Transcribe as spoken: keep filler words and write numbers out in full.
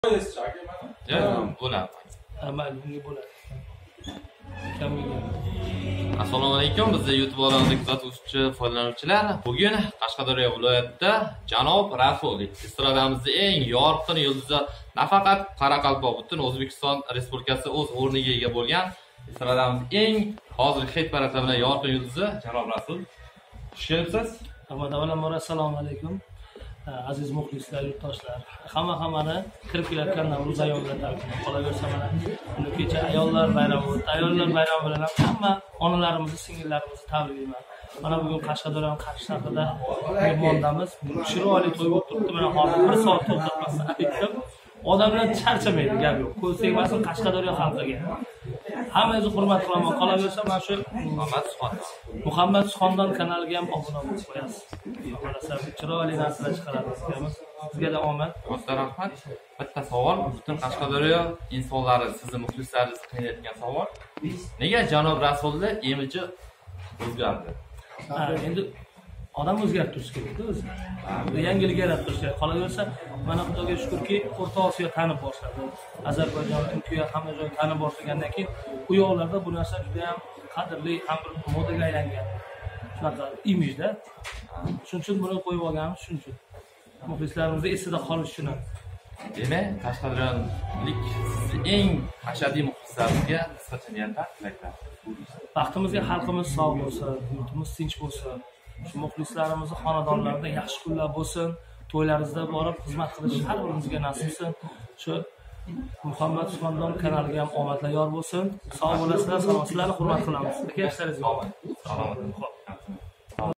Assalomu alaykum, bizda YouTube orqali kuzatuvchi foydalanuvchilar. Bugun Qashqadaryo viloyatida Janob Rasul estradamizning eng yorqin yulduzi, nafaqat Qoraqalpoq, butun O'zbekiston Respublikasi o'z o'rniga ega bo'lgan estradamizning eng hozirgi hit parada bilan yorqin yulduzi Janob Rasul. Xush kelibsiz. Avvalambor assalomu alaykum. Aziz muxlislar, yurtdoshlar, hamma hammani kirib kelayotgan Navro'z ayyom bilan tabriklayman. Qolaversa mana buni kecha ayollar bayrami o'tdi. Ayollar bayrami bilan hamma onalarimizni, singillarimizni tabriklayman. Mana bugun Qashqadaryo Qarshi shahrida mehmondamiz. Chiroyli to'y bo'lib turibdi. Mana hozir bir soat to'xtatmasdan aytdim. Odamlar charchamaydi, gap yo'q. Ko'z tegmasin Qashqadaryo xalqiga. Hammangizni hurmat qilaman. Qolaversa mana shu Muhammad Suhondon. Muhammad Suhondon kanaliga ham obuna bo'lib qo'yasiz. Qarasa chiroyli narsalar chiqaramiz. Sizga omad. Katta rahmat. Bitta savol, butun Qashqadaryo insonlari, sizni muxlislaringiz qiynayotgan savol. Nega Janob Rasulning imiji o'zgardi? Endi odam o'zgarib turishi kerak-ku o'zi. Yangilik yaratib turish kerak. Qolaversa, mana Xudoga shukrki, O'rta Osiyo tanib boshladi. Ozarbayjon, Turkiya hamma joy tanib boshlagandan keyin u yoqlarda bu narsa juda ham qadrli, ham bir modaga aylangan. Shunaqa imijda. Shuning uchun buni qo'yib olganmiz, shuning uchun. Muxlislarimiz esida qolishi uchun. Demak, Qashqadaryolik sizning eng ashaddiy muxlislaringizga nisbatan yana tilaklar. Baxtimizga xalqimiz sog' bo'lsin, yurtimiz tinch bo'lsin. Shu muxlislarimizni xonadonlarida yaxshi kunlar bo'lsin, to'ylaringizda borib xizmat qilish har birimizga nasib bo'lsin. Shu Muhammad Suhondon kanaliga ham omadlar yor bo'lsin. Sog' bo'lasizlar, salomatlar, hurmat qilamiz. Aka, ishlaringiz omad. Salomat.